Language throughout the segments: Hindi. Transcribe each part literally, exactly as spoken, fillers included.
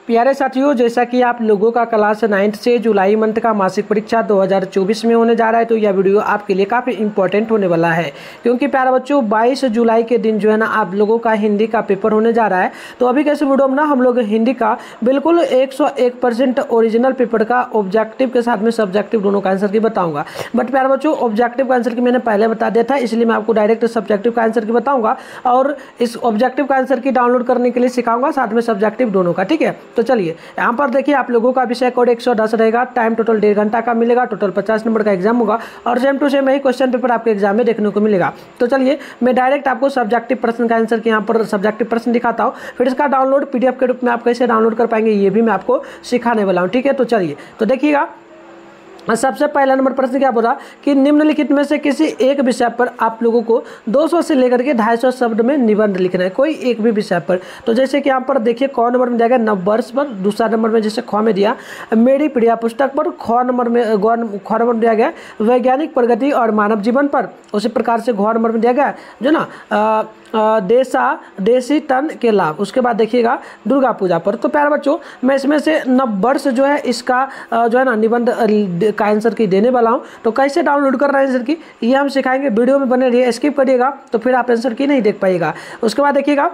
प्यारे साथियों, जैसा कि आप लोगों का क्लास नाइन्थ से जुलाई मंथ का मासिक परीक्षा दो हज़ार चौबीस में होने जा रहा है, तो यह वीडियो आपके लिए काफ़ी इंपॉर्टेंट होने वाला है, क्योंकि प्यारे बच्चों बाईस जुलाई के दिन जो है ना आप लोगों का हिंदी का पेपर होने जा रहा है। तो अभी कैसे वीडियो में ना हम लोग हिंदी का बिल्कुल एक सौ एक परसेंट ओरिजिनल पेपर का ऑब्जेक्टिव के साथ में सब्जेक्टिव दोनों का आंसर की बताऊंगा। बट प्यारे बच्चों ऑब्जेक्टिव का आंसर की मैंने पहले बता दिया था, इसलिए मैं आपको डायरेक्ट सब्जेक्टिव का आंसर की बताऊंगा और इस ऑब्जेक्टिव का आंसर की डाउनलोड करने के लिए सिखाऊंगा, साथ में सब्जेक्टिव दोनों का। ठीक है, तो चलिए यहाँ पर देखिए आप लोगों का विषय कोड एक सौ दस रहेगा, टाइम टोटल डेढ़ घंटा का मिलेगा, टोटल पचास नंबर का एग्जाम होगा और सेम टू सेम यही क्वेश्चन पेपर आपके एग्जाम में देखने को मिलेगा। तो चलिए मैं डायरेक्ट आपको सब्जेक्टिव प्रश्न का आंसर की यहाँ पर सब्जेक्टिव प्रश्न दिखाता हूँ, फिर इसका डाउनलोड पीडीएफ के रूप में आप कैसे डाउनलोड कर पाएंगे ये भी मैं आपको सिखाने वाला हूँ। ठीक है, तो चलिए तो देखिएगा सबसे पहला नंबर प्रश्न क्या बोला कि निम्नलिखित में से किसी एक विषय पर आप लोगों को दो सौ से लेकर के ढाई सौ शब्द में निबंध लिखना है, कोई एक भी विषय पर। तो जैसे कि यहाँ पर देखिए क नंबर में दिया गया नववर्ष पर, दूसरा नंबर में जैसे ख में दिया मेरी प्रिय पुस्तक पर, ख नंबर में ग ख नंबर में दिया गया वैज्ञानिक प्रगति और मानव जीवन पर, उसी प्रकार से घ नंबर में दिया गया जो ना आ, देशा देसी तन के लाभ। उसके बाद देखिएगा दुर्गा पूजा पर। तो प्यारे बच्चों मैं इसमें से नववर्ष जो है इसका जो है ना निबंध का आंसर की देने वाला हूं। तो कैसे डाउनलोड कर रहे हैं आंसर की ये हम सिखाएंगे, वीडियो में बने रहिए, स्किप करिएगा तो फिर आप आंसर की नहीं देख पाइएगा। उसके बाद देखिएगा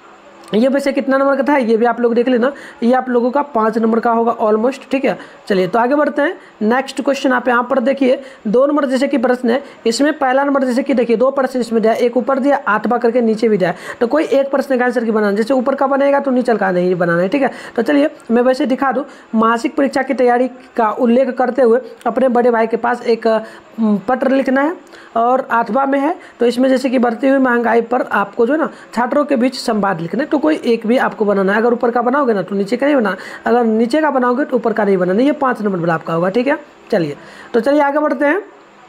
ये वैसे कितना नंबर का था ये भी आप लोग देख लेना, ये आप लोगों का पाँच नंबर का होगा ऑलमोस्ट। ठीक है, चलिए तो आगे बढ़ते हैं। नेक्स्ट क्वेश्चन आप यहाँ पर देखिए दो नंबर जैसे कि प्रश्न है, इसमें पहला नंबर जैसे कि देखिए दो प्रश्न इसमें दिया, एक ऊपर दिया आठवां करके नीचे भी दिया, तो कोई एक प्रश्न का आंसर की बनाना, जैसे ऊपर का बनेगा तो नीचे का नहीं बनाना है। ठीक है, तो चलिए मैं वैसे दिखा दूँ। मासिक परीक्षा की तैयारी का उल्लेख करते हुए अपने बड़े भाई के पास एक पत्र लिखना है और आठवां में है, तो इसमें जैसे कि बढ़ती हुई महंगाई पर आपको जो है ना छात्रों के बीच संवाद लिखना है। तो कोई एक भी आपको बनाना है, अगर ऊपर का बनाओगे ना तो नीचे का नहीं बनाना, अगर नीचे का बनाओगे तो ऊपर का नहीं बनाना। ये पाँच नंबर पर आपका होगा। ठीक है, चलिए तो चलिए आगे बढ़ते हैं।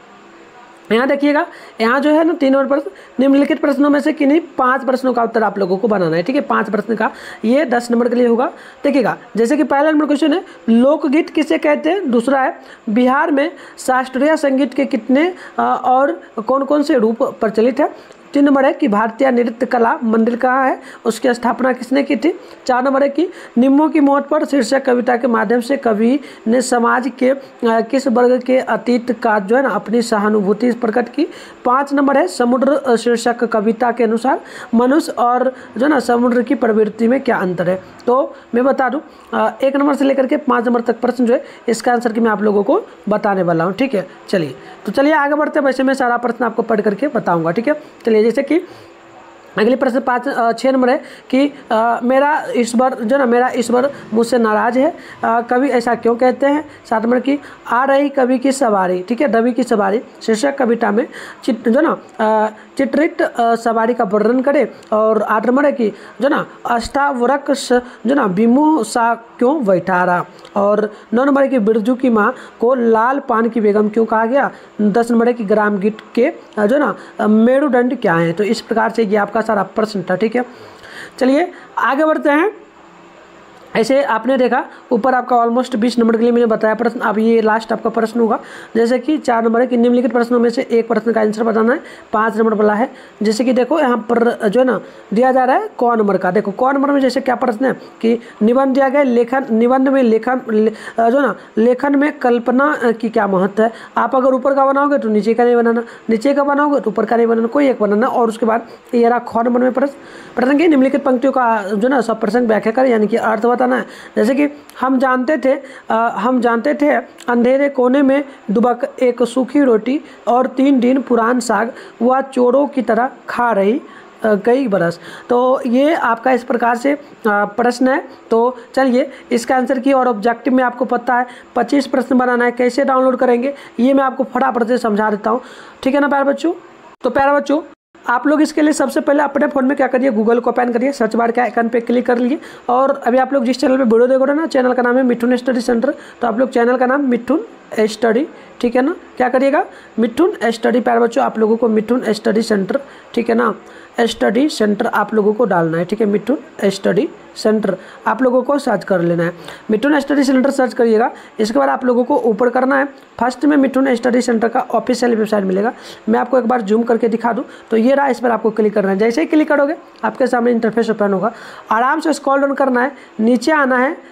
यहाँ देखिएगा यहाँ जो है ना तीन नंबर प्रश्न, निम्नलिखित प्रश्नों में से किन्हीं पांच प्रश्नों का उत्तर आप लोगों को बनाना है। ठीक है, पांच प्रश्न का ये दस नंबर के लिए होगा। देखिएगा जैसे कि पहला नंबर क्वेश्चन है लोकगीत किसे कहते हैं, दूसरा है बिहार में शास्त्रीय संगीत के कितने और कौन कौन से रूप प्रचलित है, तीन नंबर है कि भारतीय नृत्य कला मंदिर कहाँ है, उसकी स्थापना किसने की थी, चार नंबर है कि निम्नों की मौत पर शीर्षक कविता के माध्यम से कवि ने समाज के किस वर्ग के अतीत का जो है ना अपनी सहानुभूति प्रकट की, पाँच नंबर है समुद्र शीर्षक कविता के अनुसार मनुष्य और जो है ना समुद्र की प्रवृत्ति में क्या अंतर है। तो मैं बता दूं एक नंबर से लेकर के पाँच नंबर तक प्रश्न जो है इसका आंसर की मैं आप लोगों को बताने वाला हूँ। ठीक है, चलिए तो चलिए आगे बढ़ते हैं। वैसे मैं सारा प्रश्न आपको पढ़ करके बताऊँगा। ठीक है, चलिए जैसे कि अगले प्रश्न पाँच छः नंबर है कि आ, मेरा ईश्वर जो ना मेरा ईश्वर मुझसे नाराज है, आ, कवि ऐसा क्यों कहते हैं। सात नंबर की आ रही कवि की सवारी, ठीक है रवि की सवारी शीर्षक कविता में चिट जो ना चित्रित सवारी का वर्णन करे। और आठ नंबर है कि जो ना अष्टावरक जो ना विमुह सा क्यों बैठारा। और नौ नंबर है कि बिरजू की माँ को लाल पान की बेगम क्यों कहा गया। दस नंबर है कि ग्राम गीत के जो ना मेरुदंड क्या है। तो इस प्रकार से ये आपका सारा प्रश्न था। ठीक है, चलिए आगे बढ़ते हैं। ऐसे आपने देखा ऊपर आपका ऑलमोस्ट बीस नंबर के लिए मैंने बताया प्रश्न, अब ये लास्ट आपका प्रश्न होगा। जैसे कि चार नंबर है कि निम्नलिखित प्रश्नों में से एक प्रश्न का आंसर बताना है, पाँच नंबर वाला है। जैसे कि देखो यहाँ पर जो है ना दिया जा रहा है क नंबर का, देखो क नंबर में जैसे क्या प्रश्न है कि निबंध दिया गया, लेखन निबंध में लेखन जो ना लेखन में कल्पना की क्या महत्व है। आप अगर ऊपर का बनाओगे तो नीचे का नहीं बनाना, नीचे का बनाओगे तो ऊपर का नहीं बनाना, कोई एक बनाना। और उसके बाद ये रहा ख नंबर में प्रश्न प्रश्न की निम्नलिखित पंक्तियों का जो ना सब प्रसंग व्याख्या कर यानी कि अर्थ बताना है। जैसे कि हम जानते थे आ, हम जानते थे अंधेरे कोने में दुबक एक सूखी रोटी और तीन दिन पुरान साग वह चोरों की तरह खा रही कई बरस। तो ये आपका इस प्रकार से प्रश्न है। तो चलिए इसका आंसर की और ऑब्जेक्टिव में आपको पता है पच्चीस प्रश्न बनाना है, कैसे डाउनलोड करेंगे ये मैं आपको फटाफट से समझा देता हूँ। ठीक है ना प्यारे बच्चों। तो प्यारे बच्चों आप लोग इसके लिए सबसे पहले अपने फ़ोन में क्या करिए, गूगल को ओपन करिए, सर्च बार के आइकन पे क्लिक कर लीजिए। और अभी आप लोग जिस चैनल पे वीडियो देखो ना, चैनल का नाम है मिठुन स्टडी सेंटर। तो आप लोग चैनल का नाम मिठुन स्टडी, ठीक है ना, क्या करिएगा मिठुन स्टडी। प्यारे बच्चों आप लोगों को मिठुन स्टडी सेंटर, ठीक है ना, स्टडी सेंटर आप लोगों को डालना है। ठीक है, मिठुन स्टडी सेंटर आप लोगों को सर्च कर लेना है। मिठुन स्टडी सेंटर सर्च करिएगा। इसके बाद आप लोगों को ऊपर करना है, फर्स्ट में मिठुन स्टडी सेंटर का ऑफिशियल वेबसाइट मिलेगा। मैं आपको एक बार जूम करके दिखा दूं तो ये रहा, इस पर आपको क्लिक करना है। जैसे ही क्लिक करोगे आपके सामने इंटरफेस ओपन होगा। आराम से स्क्रॉल डाउन करना है, नीचे आना है,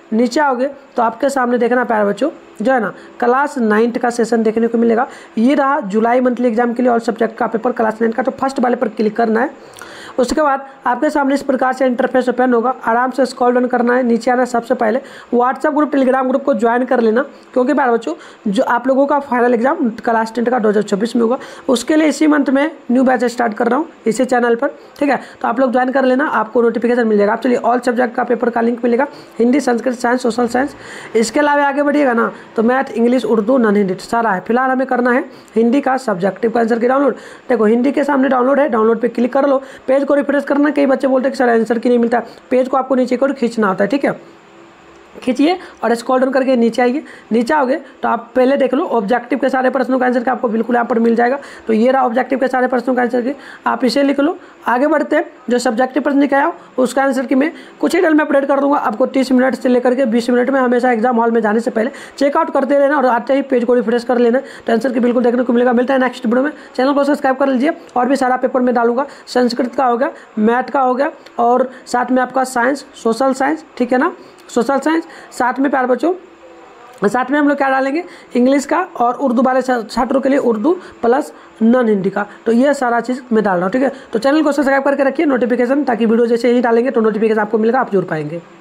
नीचे आओगे तो आपके सामने देखना प्यारे बच्चों जो है ना क्लास नाइन्थ का सेशन देखने को मिलेगा। ये रहा जुलाई मंथली एग्जाम के लिए ऑल सब्जेक्ट का पेपर क्लास नाइन्थ का। तो फर्स्ट वाले पर क्लिक करना है। उसके बाद आपके सामने इस प्रकार से इंटरफेस ओपन होगा। आराम से स्क्रॉल डाउन करना है, नीचे आना है। सबसे पहले व्हाट्सएप ग्रुप टेलीग्राम ग्रुप को ज्वाइन कर लेना, क्योंकि प्यारे बच्चों जो आप लोगों का फाइनल एग्जाम क्लास टेंथ का दो हज़ार चौबीस में होगा। उसके लिए इसी मंथ में न्यू बैच स्टार्ट कर रहा हूँ इसी चैनल पर, ठीक है। तो आप लोग ज्वाइन कर लेना, आपको नोटिफिकेशन मिल जाएगा। आप चलिए ऑल सब्जेक्ट का पेपर का लिंक मिलेगा, Hindi, Sanskrit, science, social science. इसके अलावा आगे बढ़िएगा ना तो math, English, Urdu, non Hindi सारा है। फिलहाल हमें करना है हिंदी का सब्जेक्टिव का आंसर की डाउनलोड। देखो हिंदी के सामने डाउनलोड है, डाउनलोड पे क्लिक कर लो। पेज को रिफ्रेश करना। कई बच्चे बोलते हैं कि सर आंसर की नहीं मिलता, पेज को आपको नीचे को खींचना होता है, ठीक है। खींचिए और स्क्रॉल डाउन करके नीचे आइए। नीचे आओगे तो आप पहले देख लो ऑब्जेक्टिव के सारे प्रश्नों का आंसर का आपको बिल्कुल यहाँ पर मिल जाएगा। तो ये रहा ऑब्जेक्टिव के सारे प्रश्नों का आंसर की, आप इसे लिख लो। आगे बढ़ते हैं, जो सब्जेक्टिव प्रश्न लिखा है उसका आंसर की मैं कुछ ही डेल में अपडेट कर दूंगा। आपको तीस मिनट से लेकर के बीस मिनट में हमेशा एग्जाम हॉल में जाने से पहले चेकआउट करते रहना और आते ही पेज को रिफ्रेश कर लेना, तो आंसर की बिल्कुल देखने को मिलेगा। मिलता है नेक्स्ट वीडियो में। चैनल को सब्सक्राइब कर लीजिए। और भी सारा पेपर में डालूंगा, संस्कृत का हो गया, मैथ का हो गया और साथ में आपका साइंस, सोशल साइंस, ठीक है ना, सोशल साइंस। साथ में प्यारे बच्चों साथ में हम लोग क्या डालेंगे, इंग्लिश का और उर्दू वाले छात्रों के लिए उर्दू प्लस नॉन हिंदी का। तो ये सारा चीज़ मैं डाल रहा हूँ, ठीक है। तो चैनल को सब्सक्राइब करके रखिए नोटिफिकेशन, ताकि वीडियो जैसे ही डालेंगे तो नोटिफिकेशन आपको मिलेगा, आप जोड़ पाएंगे।